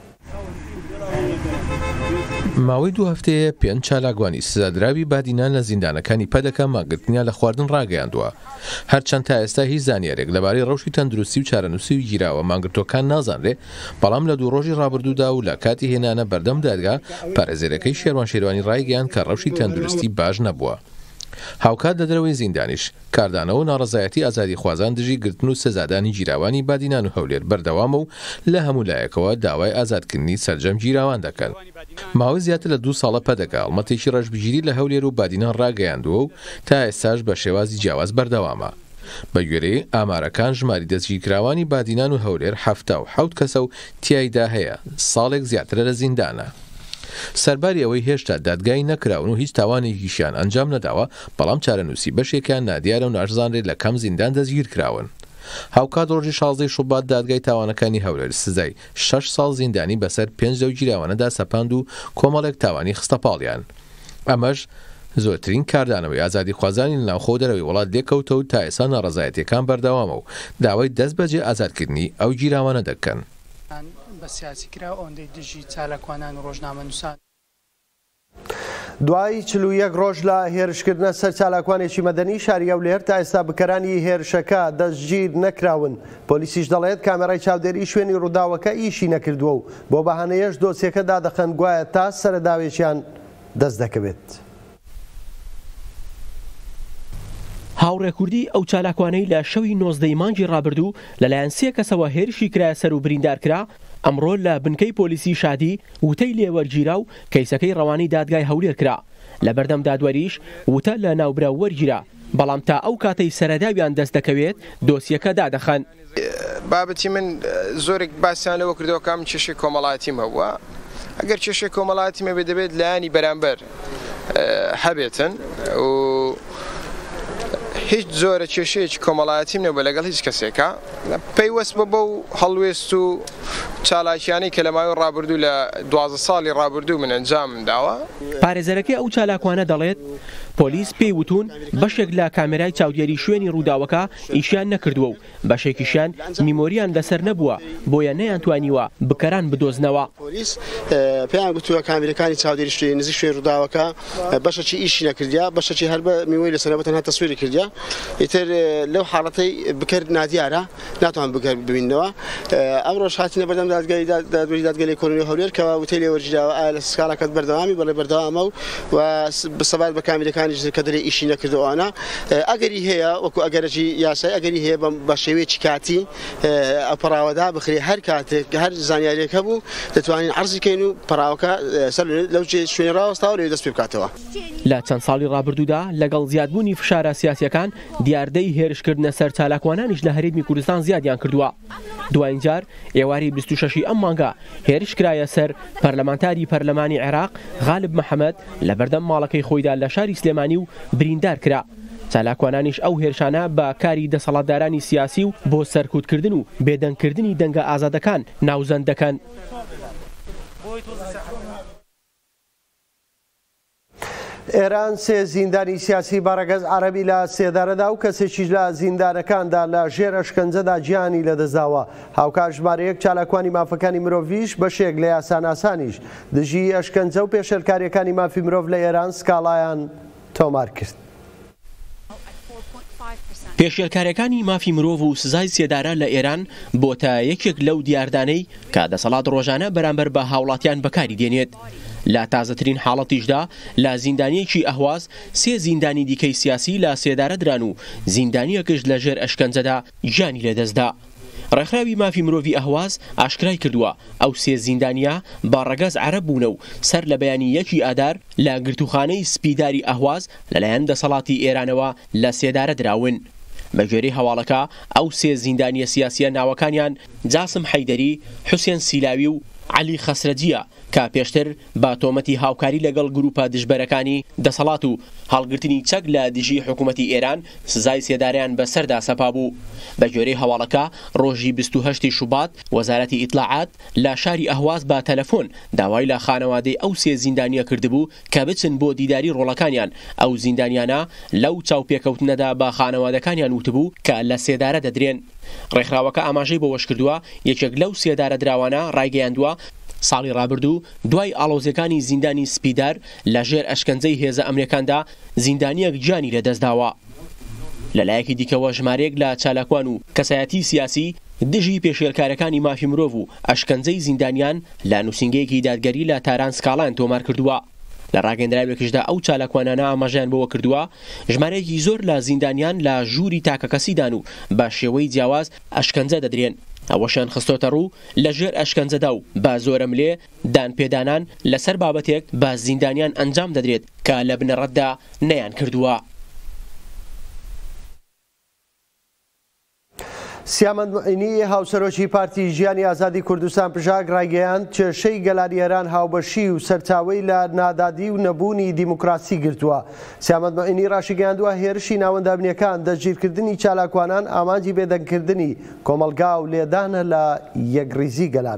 ماوەی دوو هەفتەیە پێنج چالاکوانی سزادراوی بادینان لە زیندانەکانی پەدەکە ماگرتنیان لە خواردن ڕاگەیاندووە. هەرچەند تا ئێستا هیچ زانیارێک لەبارەی ڕەوشی تەندروستی و چارەنووسی و گیراوە مانگرتۆکان نازانرێ، بەڵام لە دوو ڕۆژی ڕابردوودا و لە کاتی هێنانە بەردەم دادگا پارێزەرەکەی شێروان شێروانی ڕایگەیاند کە ڕەوشی تەندروستی باش نەبووە. هاوکات لە دەرەوەی زیندانیش کاردانەوە و ناڕەزایەتی ئازادی خوازان دژی گرتن و سزادانی جیراوانی بادینان و هەولێر بەردەوامە و لە هەموو لایەکەوە داوای ئازادکردنی سەرجەم جیراوان دەکەن. ماوەی زیاتر لە دوو ساڵە پەدەکە هەڵمەتێکی ڕەشبگیری لە هەولێر و بادینان ڕاگەیاندووە و تا ئێستاش بە شێوازی جیاواز بەردەوامە. بە گوێرەی ئامارەکان ژماری دەستگیرکراوانی بادینان و هەولێر هەفتە و حەوت کەسە و تیایدا هەیە، ساڵێک زیاترە لە زیندانە. سەرباری ئەوەی هێشتا دادگای نەکراون و هیچ تاوانێکیشیان ئەنجام نەداوە، بەڵام چارەنووسی بەشێکیان نادیارە و ناشزانرێت لە کەم زیندان دەستگیر کراون. هاوکات ڕۆژی شازدەی شوبات دادگای تاوانەکانی هەولێر سزای شەش ساڵ زیندانی بەسەر پێنج لەو جیراوانەدا سەپاند و کۆمەڵێک تاوانی خستە پاڵیان. ئەمەش زۆرترین کاردانەوەی ئازادی خوازانی لە ناوخۆ دەرەوەی وڵات لێکەوتە و تا ئێستا ناڕەزایەتیەکان بەردەوامە و داوای دەست بەجێ ئازادکردنی ئەو جیراوانە دەکەن. بە سیاسیکرا ئەوەندەی دژی چالاکوانان و ڕۆژنامەنووسان. دوای چل و یەک ڕۆژ لە هێرشکردنە سەر چالاکوانێکی مەدەنی شاری هەولێر تا ئێستا بکەرانی هێرشەکە دەستگیر نەکراون. پۆلیسیش دەڵێت کامێرای چاودێری شوێنی ڕووداوەکە ئیشی نەکردووە و بۆ بەهانەیەش دۆسیەکە دادەخەن گوایە تا سەرەداوێکیان دەست دەکەوێت. هاوڕێ کوردی ئەو چالاکوانەی لە شەوی نۆزدەی مانگی ڕابردوو لەلایەن سێ کەسەوە هێرشی کرایە سەر و بریندار کرا، ئەمڕۆ لە بنکەی پۆلیسی شادی وتەی لێوەرگیرا و کەیسەکەی ڕەوانی دادگای هەولێر کرا. لە بەردەم دادوەریش وتە لە ناوبرا وەرگیرا، بەڵام تا ئەو کاتەی سەرەداویان دەست دەکەوێت دۆسیەکە دادەخەن. بابەتی من زۆرێک باسییان لەوە کردەوە کام کێشەی کۆمەڵایەتیم هەبووە. ئەگەر کێشەی کۆمەڵایەتیمە بێ دەبێت لایانی بەرامبەر هەبێتن و هیچ زۆرە کێشەیەکی کۆمەڵایەتیم نەبووە لەگەڵ هیچ کەسێکە. پەیوەست بە بەو هەڵوێست و چالاکیانەی کە لە ماوەی ڕابردوو لە دوازدە ساڵی ڕابردوو من ئەنجامم داوە. پارێزەرەکەی ئەو چالاکوانە دەڵێت پۆلیس پێی وتون بەشێک لە کامێرای چاودێری شوێنی ڕووداوەکە ئیشیان نەکردووە و بەشێکیشیان میمۆریان لەسەر نەبووە بۆیە نەیانتوانیوە بکەران بدۆزنەوە. پۆلیس پێیان گوتووە کامێرەکانی چاودێری شوێنی نزیک شوێن ڕووداوەکە بەشێکی ئیشی نەکردیا بەشێکی هەر بە میمۆری لەسەرەوە تەنها تەسویری کردیا ئیتر لەو حاڵەتەی بکەر نادیارە ناتوان بکەر ببینەوە. ئەمڕۆ هاتینە بەردەم دادگای دادگای کۆنیۆ هەولێر کە وتەی لێ وەرجراوە ئایا لە سکاڵەکەت بەردەوامی بەڵێ بەردەوامە و بەسەبات بە کامێرەکانی کە دەرێ ئیشی نەکردوانە ئەگەری هەیە وەکو ئەگەرەی یاسای ئەگەری هەیە بە شێوەیەکی کاتی ئەپەراوەدا بخرێ هەر کاتێک هەر زانیاریەک هەبوو دەتوانین عەرزیکەین و پەراوەکە سەر لەو شوێنی ڕاوەستاوە لێ دەست پێ بکاتەوە. لە چەند ساڵی ڕابردوودا لەگەڵ زیادبوونی فشارە سیاسیەکان دیاردەی هێرشکردنە سەر چالاکوانانیش لە هەرێمی کوردستان زیادیان کردووە. دوایین جار ئێواری بیست و شەشی ئەم مانگە هێرش کرایە سەر پەرلەمانتاری پەرلەمانی عێراق غالب محەممەد لە بەردەم ماڵەکەی خۆیدا لە شاری سلێمانی و بریندار کرا. چالاکوانانیش ئەو هێرشانە بە کاری دەسەڵاتدارانی سیاسی و بۆ سەرکوتکردن و بێدەنگکردنی دەنگە ئازادەکان ناوزەند دەکەن. ئێران سێ زیندانی سیاسی بەڕێگەز عەرەبی لە سێدارەدا و کەسێکیش لە زیندانەکاندا لە ژێر ئەشکەنجەدا گیانی لەدەستداوە. هاوکار ژمارەیەک چالاکوانی مافەکانی مرۆڤیش بەشێک لە یاساناسانیش دژی ئەشکەنجە و پێشێلکاریەکانی مافی مرۆڤ لە ئێران سکاڵایان تۆمار کرد. پێشێلکاریەکانی مافی مرۆڤ و سزای سێدارە لە ئێران بۆتە یەکێک لەو دیاردانەی کە دەسەڵات ڕۆژانە بەرامبەر بە هاوڵاتیان بەکاری دێنێت. لە تازەترین حاڵەتیشدا لە زیندانیەکی ئەهواز سێ زیندانی دیکەی سیاسی لە سێدارە دران و زیندانیەکەش لە ژێر ئەشکەنجەدا گیانی لەدەستدا. ڕێکخراوی مافی مرۆڤی ئەهواز ئاشکرای کردووە ئەو سێ زیندانیا بە ڕەگەز عەرەب بوونە و سەر لە بەیانیەکی ئادار لە گرتوخانەی سپیداری ئەهواز لەلایەن دەسەڵاتی ئێرانەوە لە سێدارە دراون. بە گوێرەی هەواڵەکە ئەو سێ زیندانیە سیاسیە ناوەکانیان جاسم حەیدەری، حوسێن سیلاوی و عەلی خەسرەجیە کە پێشتر بە تۆمەتی هاوکاری لەگەڵ گروپە دژبەرەکانی دەسەڵات و هەڵگرتنی چەک لە دژی حکوومەتی ئێران سزای سێداریان بەسەردا سەپا بوو. بە گوێرەی هەواڵەکە ڕۆژی بیست و هەشتی شوبات وەزارەتی ئیتلاعات لە شاری ئەهواز بە تەلەفۆن داوای لە خانەوادەی ئەو سێ زیندانیە کردبوو کە بچن بۆ دیداری ڕۆڵەکانیان. ئەو زیندانیانە لەو چاوپێکەوتنەدا بە خانەوادەکانیان وتبوو کە لە سێدارە دەدرێن. ڕێکخراوەکە ئاماژەی بۆ وەش کردووە یەکێک لەو سێدارە دراوانە ڕایگەیاندووە ساڵی ڕابردوو دوای ئاڵۆزیەکانی زیندانی سپیدار لە ژێر ئەشکەنجەی هێزە ئەمریکاندا زیندانیەک گیانی لەدەستداوە. لەلایەکی دیکەوە ژمارەیەک لە چالاکوان و کەسایەتی سیاسی دژی پێشێلکارەکانی مافی مرۆڤ و ئەشکەنجەی زیندانیان لە نووسینگەیەکی دادگەری لە تاران سکاڵان تۆمار کردووە. لە ڕاگەندراوێکیشدا ئەو چالاکوانانە ئاماژیان بۆوە کردووە ژمارەیەکی زۆر لە زیندانیان لە ژووری تاکەکەسیدان و بە شێوەی جیاواز ئەشکەنجە دەدرێن. ئەوەشان خستۆتە ڕوو لە ژێر ئەشکەنجەدا و بە زۆرەملێ دانپێدانان لەسەر بابەتێک بە زیندانیان ئەنجام دەدرێت کە لە بنەڕەتدا نەیان کردووە. سیامەند معینی هاوسەرۆکی پارتی ژیانی ئازادی کوردستان پژاک ڕایگەیاند کێشەی گەلانی ئێران هاوبەشی و سەرچاوەی لە نادادی و نەبوونی دیموکراسی گرتووە. سیامەند معینی ڕاشیگەیاندووە هێرشی ناوەندامنیەکان دەستگیرکردنی چالاکوانان ئامانجی بێدەنگکردنی کۆمەلگا و لێدانە لە یەکریزی گەلان.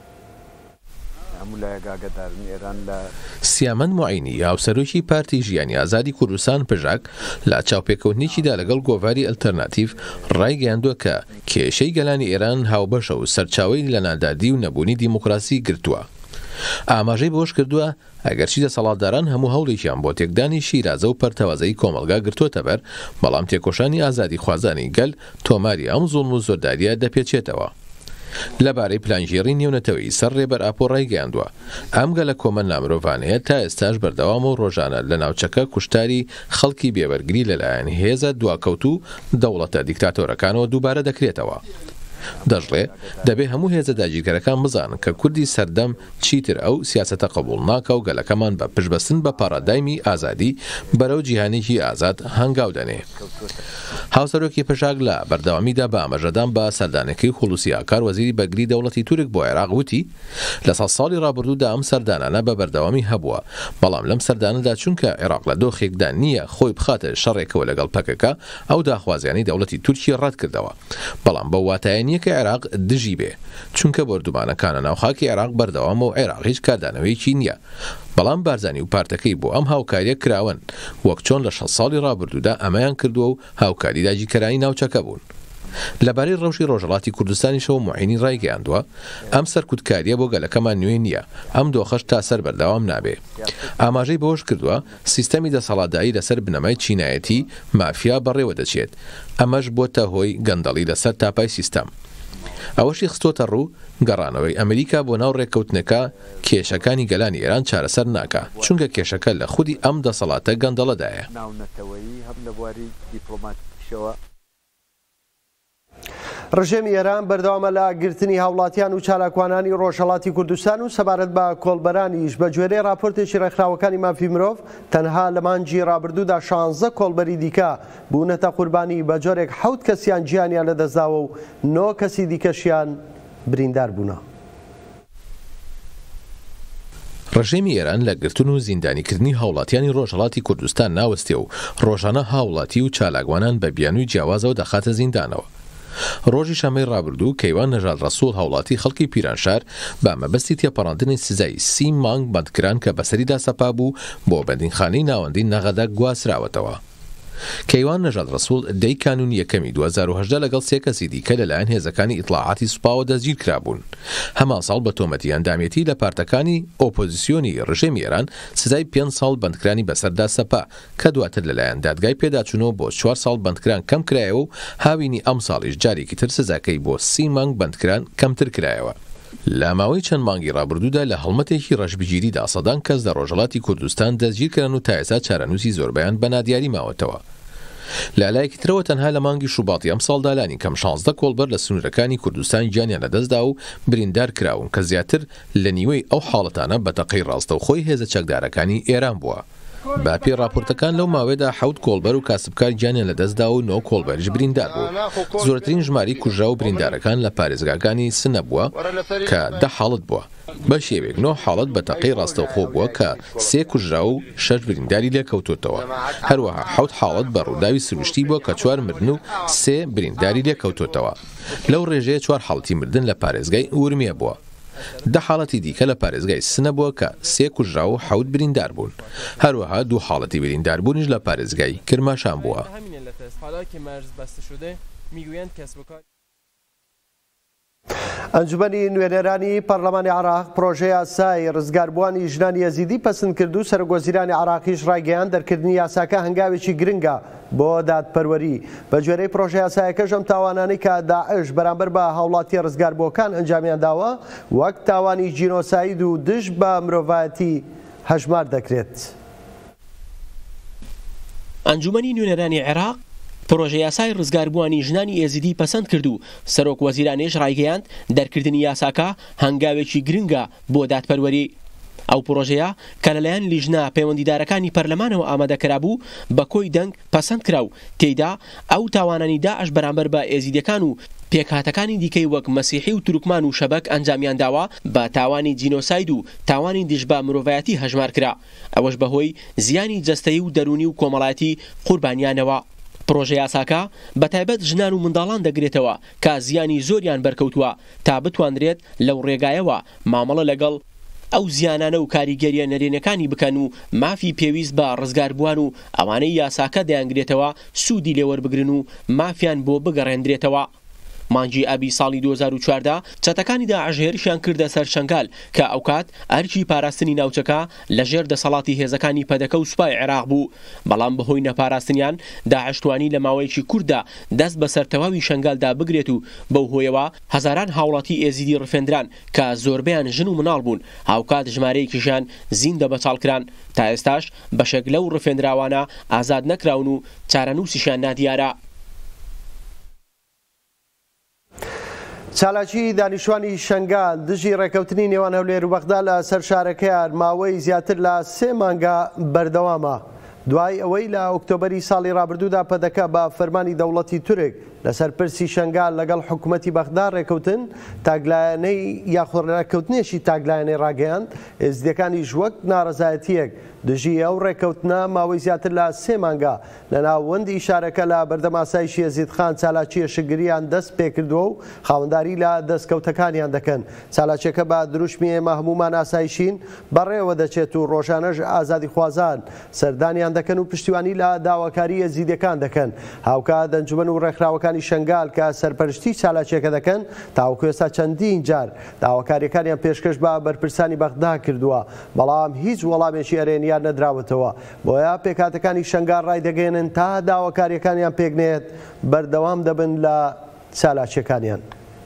سیامەند معینی هاوسەرۆکی پارتی ژیانی ئازادی کوردستان پژاک لە چاوپێکەوتنێکیدا لەگەڵ گۆڤاری ئەلتەرناتیڤ ڕایگەیاندووە کە کێشەی گەلانی ئێران هاوبەشە و سەرچاوەی لە نادادی و نەبوونی دیموکراسی گرتووە. ئاماژەی بۆش کردووە ئەگەرچی دەسەڵاتداران هەموو هەوڵێکیان بۆ تێکدانی شیرازە و پەرتەوازەی کۆمەلگا گرتوۆتە بەر، بەڵام تێکۆشانی ئازادی خوازانی گەل تۆماری ئەم زوڵم و زۆرداریە دەپێچێتەوە. لەبارەی پلانگیری نێونەتەوەی سەر ڕێبەر ئاپۆ ڕایگەیاندووە ئەم گەلە کۆمەڵ نامرۆڤانەیە تا ئێستاش بەردەوام و ڕۆژانە لە ناوچەکە کوشتاری خەڵکی بێوەرگری لەلایەن هێزە دواکەوت و دەوڵەتە دیکتاتۆرەکانەوە دووبارە دەکرێتەوە. دەژڵێ دەبێ هەموو هێزە داگیرکەرەکان بزانن کە کوردی سەردەم چیتر ئەو سیاسەتە قبول ناکە و گەلەکەمان بە پشبەستن بە پارادایمی ئازادی بەرەو جیهانێکی ئازاد هەنگاو دەنێ. هاوسەرۆکی پژاک لە بەردەوامیدا بە ئاماژەدان بە سەردانەکەی خوڵوسی ئاکار وەزیری بەگری دەوڵەتی تورک بۆ عێراق وتی لە سەد ساڵی ڕابردوودا ئەم سەردانانە بە بەردەوامی هەبووە، بەڵام لەم سەردانەدا چونکە عێراق لە دۆخێکدا نییە خۆی بخاتە شەڕێکەوە لەگەڵ پەکەکە ئەو داخوازیانی دەوڵەتی تورکی ڕەت کردەوە، بەڵام بە واتایە نییە کە عێراق دژی بێ، چونکە بردومانەکانە ناوخاکی عێراق بەردەوامە و عێراق هیچ کاردانەوەیەکی نییە، بەڵام بارزانی و پارتەکەی بۆ ئەم هاوکاریە کراون وەک چۆن لە شەش ساڵی ڕابردوودا ئەمەیان کردووە و هاوکاری داگیرکەرانی ناوچەکە بوون. لەبارەی ڕەوشی ڕۆژهەڵاتی کوردستانیشەوە موعینی ڕایگەیاندووە ئەم سەرکوتکاریە بۆ گەلەکەمان نوێ نییە، ئەم دۆخەش تا سەر بەردەوام نابێ. ئاماژەی بەوەش کردووە سیستەمی دەسەڵاتداری لەسەر بنەمای چینایەتی مافیا بەڕێوە دەچێت، ئەمەش بۆتە هۆی گەندەڵی لەسەر تاپای سیستەم. ئەوەشی خستۆتە ڕوو گەڕانەوەی ئەمریکا بۆ ناو ڕێککەوتنەکە کێشەکانی گەلانی ئێران چارەسەر ناکە، چونکە کێشەکە لە خودی ئەم دەسەڵاتە گەندەڵەدایە. ڕژێمی ئێران بەردەوامە لە گرتنی هاوڵاتیان و چالاکوانانی ڕۆژهەڵاتی کوردستان و سەبارەت بە کۆڵبەرانیش بە گوێرەی راپۆرتێکی ڕێکخراوەکانی مافی مرۆڤ تەنها لە مانگی ڕابردوودا شانزە کۆڵبەری دیکە بوونەتە قوربانی بە جۆرێک حەوت کەسیان گیانیان لەدەستداوە و نۆ کەسی دیکەشیان بریندار بوونە. ڕژێمی ئێران لە گرتن و زیندانیکردنی هاوڵاتیانی ڕۆژهەڵاتی کوردستان ناوەستێ و ڕۆژانە هاوڵاتی و چالاکوانان بە بیانووی جیاوازەوە دەخاتە زیندانەوە. ڕۆژی شەمەی ڕابردوو کەیوان نەژاد ڕەسوڵ هاوڵاتی خەڵکی پیرانشار بە مەبەستی تێپەڕاندنی سزای سی مانگ بەندکران کە بەسەریدا سەپا بوو بۆ بەندینخانەی ناوەندی نەغەدە گواسراوەتەوە. کەیوان نەژاد ڕەسوڵ دەی کانون یەکەمی دوو هەزار و هەژدە لەگەڵ سێ کەسی دیکە لەلایەن هێزەکانی ئیطلاعاتی سوپاوە دەستگیر کرابوون. هەمان ساڵ بە تۆمەتی ئەندامێتی لە پارتەکانی ئۆپۆزیسیۆنی ڕژێمی ئێران سزای پێنج ساڵ بەندکرانی بەسەردا سەپا کە دواتر لەلایەن دادگای پێداچوونەوە بۆ چوار ساڵ بەندکران کەم کرایەوە و هاوینی ئەم ساڵیش جارێکی تر سزاکەی بۆ سی مانگ بەندکران کەمتر کرایەوە. لە ماوەی چەند مانگی ڕابردوودا لە هەڵمەتێکی ڕەشبگیریدا سەدان کەس لە ڕۆژهەڵاتی کوردستان دەستگیرکران و تا ئێستا چارەنووسی زۆربەیان بە نادیاری ماوەتەوە. لەلایەکی ترەوە تەنها لە مانگی شوباتی ئەم ساڵدا لانی کەم شانزدە کۆڵبەر لە سنوورەکانی کوردستان گیانیان لەدەستدا و بریندار کراون کە زیاتر لە نیوەی ئەو حاڵەتانە بە تەقەی ڕاستە و خۆی هێزە چەکدارەکانی ئێران بووە. با پێ راپۆرتەکان لەو ماوەیەدا حەوت کۆڵبەر و کاسبکار گیانیان لەدەستدا و نۆ کۆڵبەریش بریندار بوو. زۆرترین ژماری کوژرا و بریندارەکان لە پارێزگاکانی سنە بووە کە دە حاڵەت بووە. بە شێوێک نۆ حاڵەت بە تەقەی ڕاستەوخۆ بووە کە سێ کوژرا و شەش برینداری لێکەوتوتەوە. هەروەها حەوت حاڵەت بە ڕووداوی سروشتی بووە کە چوار مردن و سێ برینداری لێکەوتوتەوە. لەو ڕێژەیە چوار حاڵەتی مردن لە پارێزگای ورمێ بووە. دە حاڵەتی دیکە لە پارێزگای سنە بووە کە سێ کوژرا و حەوت بریندار بوون. هەروەها دوو حاڵەتی برینداربوونیش لە پارێزگای کرماشان بووە. ئەنجومەنی نوێنەرانی پەرلەمانی عێراق پرۆژەی یاسای ڕزگاربووانی ژنانی یەزیدی پەسەند کرد و سەرۆکوەزیرانی عێراقیش ڕایگەیان دەرکردنی یاساکە هەنگاوێکی گرنگە بۆ دادپەروەری. بە گوێرەی پرۆژەی یاسایەکەش ئەم تاوانانەی کە داعش بەرامبەر بە هاوڵاتی ڕزگاربووەکان ئەنجامیان داوە وەک تاوانی جینۆساید و دژ بە مرۆڤایەتی هەژمار دەکرێت. ئەنجومەنی نوێنەرانی عێراق پرۆژە یاسای ڕزگاربووانی ژنانی ئێزیدی پەسەند کرد و سەرۆک وەزیرانێش ڕایگەیاند دەرکردنی یاساکە هەنگاوێکی گرنگە بۆ دادپەروەری. ئەو پرۆژەیە کە لەلایەن لیژنە پەیوەندیدارەکانی پەرلەمانەوە ئامادەکرا بوو بە کۆی دەنگ پەسەند کرا و تێیدا ئەو تاوانانی داعش بەرامبەر بە ئێزیدەکان و پێکهاتەکانی دیکەی وەک مەسیحی و تورکمان و شەبەک ئەنجامیان داوە بە تاوانی جینۆساید و تاوانی دژ بە مرۆڤایەتی هەژمار کرا. ئەوەش بەهۆی زیانی جەستەیی و دەرونی و کۆمەڵایەتی قوربانیانەوە. پرۆژە یاساکە بەتایبەت ژنان و منداڵان دەگرێتەوە کە زیانی زۆریان بەرکەوتووە تا بتوانرێت لەو ڕێگایەوە مامەڵە لەگەڵ ئەو زیانانە و کاریگەریە نەرێنەکانی بکەن و مافی پێویست بە ڕزگاربووان و ئەوانەی یاساکە دەیانگرێتەوە سوودی لێوەربگرن و مافیان بۆ بگەڕێندرێتەوە. مانگی ئابی ساڵی دوو هەزار و چواردە چەتەکانی داعش هێرشیان کردە سەر شەنگال کە ئەو کات ئەرکی پاراستنی ناوچەکە لەژێر دەسەڵاتی هێزەکانی پەدەکە و سوپای عێراق بوو. بەڵام بەهۆی نەپاراستنیان داعش توانی لە ماوەیەکی کووردا دەست بە سەرتەواوی شەنگالدا بگرێت و بەو هۆیەوە هەزاران هاوڵاتی ئێزیدی ڕفێندران کە زۆربیان ژن و مناڵ بوون هاوکات ژمارەیەکیشیان زیندە بەچاڵکران. تا ئێستاش بەشێک لەو ڕفێندراوانە ئازاد نەکراون و چارەنووسیشیان نادیارە. چالاکی دانیشتوانی شەنگال دژی ڕێکەوتنی نێوان هەولێر و بەغدا لە سەر شارەکەیان ماوەی زیاتر لە سێ مانگە بەردەوامە. دوای ئەوەی لە ئۆکتۆبەری ساڵی ڕابردوودا پەدەکە بە فەرمانی دەوڵەتی تورک لەسەر پرسی شنگال لەگەڵ حکوومەتی بەغدا ڕێکەوتن تاگلایەنەی یاخۆڕێکەوتنێشی تاگلایەنەی ڕاگەیاند ئێزدیەکانی ژوەک ناڕەزایەتیەک دژی ئەو ڕێکەوتنە ماوەی زیاتر لە سێ مانگە لە ناوەندی شارەکە لە بەردەم ئاسایشی یەزیدخان چالاکیە شگریان دەست پێکردووە و خاوەنداری لە دەستکەوتەکانیان دەکەن. چالاکیەکە بە دروشمی ئێمە هەمومان ئاسایشین بەڕێوە دەچێت و ڕۆژانەش ئازادی خوازان سەردانیان دەکەن و پشتیوانی لە داواکاری یەزیدیەکان دەکەن. هاوکە دەنجومەن و ڕێکخراوەکانی شنگال کە سەرپەرشتی چالاکیەکە دەکەن تاوەکو ئێستا چەندین جار داواکاریەکانیان پێشکەش بە بەرپرسانی بەغدا کردووە، بەڵام هیچ وەڵامێکی ئەرێنی نەدراوەتەوە. بۆیە پێکاتەکانی شنگال ڕای دەگەێنن تا داواکاریەکانیان پێکنێت بەردەوام دەبن لە چالاکیەکانیان.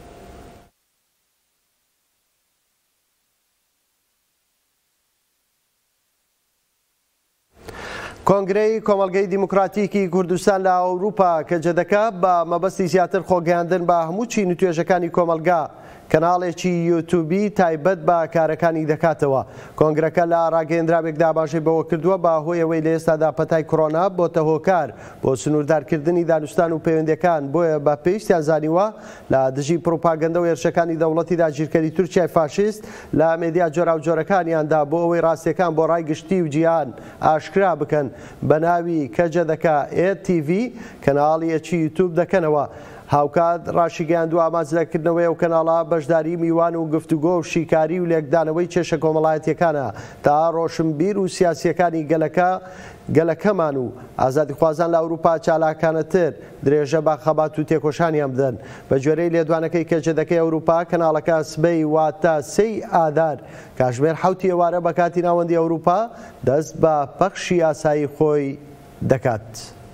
کۆنگرەی کۆمەڵگەی دیموکراتیکی کوردستان لە ئەوروپا کە جێدەکە بە مەبەستی زیاتر خۆگەیاندن بە هەموو چین و توێژەکانی کۆمەلگا کەناڵێکی یوتیوبی تایبەت بە کارەکانی دەکاتەوە. کۆنگرەکە لە ڕاگەیەندراوێکدا باشەی بەوە کردووە بە هۆی ئەوەی لە ئێستادا پەتای کۆڕۆنا بۆتە هۆکار بۆ سنووردارکردنی دانوستان و پەیوەندیەکان، بۆیە بە پێویستیان زانیوە لە دژی پروپاگەندە و هێرشەکانی دەوڵەتی داگیرکەری تورکیای فاشیست لە مێدیا جۆرا و جۆرەکانیاندا بۆ ئەوەی ڕاستیەکان بۆ ڕای گشتی و جیهان ئاشکرا بکەن بە ناوی کە جێدەکە ئێ تی ڤی کەناڵیەکی یوتیوب دەکەنەوە. هاوکات ڕاشیگەیاندووە ئامانجلەکردنەوەی ئەو کەناڵە بەشداری میوان و گفتوگۆ و شیکاری و لێکدانەوەی کێشە کۆمەڵایەتیەکانە تا ڕۆشنبیر و سیاسیەکانی گەلەکە گەلەکەمان و ئازادی خوازان لە ئەوروپا چالاکانەتر درێژە بە خەبات و تێکۆشانیان بدەن. بە جۆرەی لێدوانەکەی کێچەدەکەی ئەوروپا کەناڵەکە سبەی واتە سەی ئادار کاژمێر حوتی ئێوارە بە کاتی ناوەندی ئەوروپا دەست بە پەخشی یاسایی خۆی دەکات.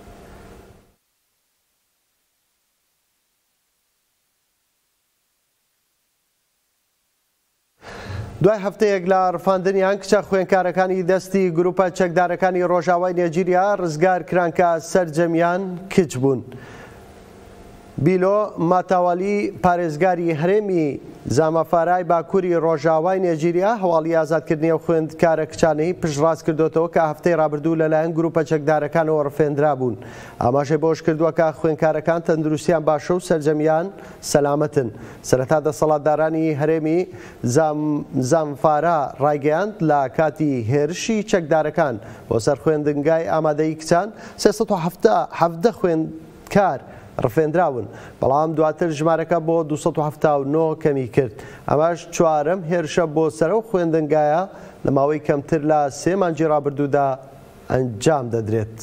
دوای هەفتەیەک لە ڕفاندنیان کچە خوێنکارەکانی دەستی گروپە چەکدارەکانی ڕۆژاوای نێجیریا ڕزگار کران کە سەرجەمیان کچ بوون. بیلۆ ماتاوالی پارێزگاری هەرێمی زامەفارای باکووری ڕۆژاوای نێجیریا هەواڵی ئازادکردنی و خوێندکارە کچانەی پشتڕاست کردوتەوە کە هەفتەی ڕابردوو لەلایەن گروپە چەکدارەکانەوە ڕفێنرا بوون. ئاماژەی بۆش کردووە کە خوێندکارەکان تەندروستیان باشە و سەرجەمیان سەلامەتن. سەرەتا دەسەڵاتدارانی هەرێمی زامفارا ڕایگەیاند لە کاتی هێرشی چەکدارەکان بۆ سەر خوێندنگای ئامادەی کچان سێسەد و حەڤدە خوێندکار ڕفێنراون، بەڵام دواتر ژمارەکە بۆ دووسەد و هەفتاد و نۆ کەمی کرد. ئەماش چوارەم هێرشە بۆ سەرە و خوێندنگایە لە ماوەی کەمتر لە سێ مانگی ڕابردوودا ئەنجام دەدرێت.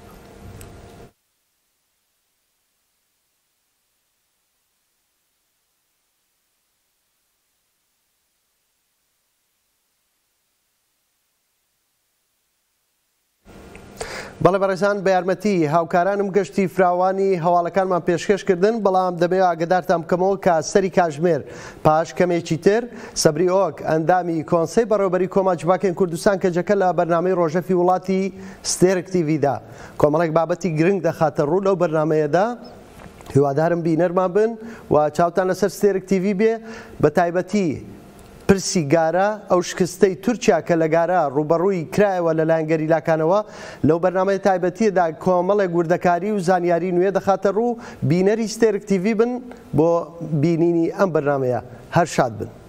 بەڵێ بەڕێزان بە یارمەتی هاوکارانم گەشتی فراوانی هەواڵەکانمان پێشکەشکردن، بەڵام دەبێت ئاگدارتان بکەمەوە کە سەری کاتژمێر پاش کەمێکی تر سەبری ئۆک ئەندامی کۆنسەی بەڕێوەبەری کۆمەڵگەی کوردستان کەجەکە لە بەرنامەی ڕۆژەفی وڵاتی ستێرک تیڤیدا کۆمەڵێک بابەتی گرنگ دەخاتە ڕوو لەو بەرنامەیەدا. هیوادارم بینەرمان بن و چاوتان لەسەر ستێرک تیڤی بێ، بە تایبەتی پرسی گارە ئەو شکستەی تورکیا کە لە گارە ڕوبەڕووی کرایەوە لەلایەن گەریلاکانەوە لەو بەرنامەی تایبەتیەدا کۆمەڵێک وردەکاری و زانیاری نوێ دەخاتە ڕوو. بینەری ستێرک تیڤی بن بۆ بینینی ئەم بەرنامەیە. هەر شاد بن.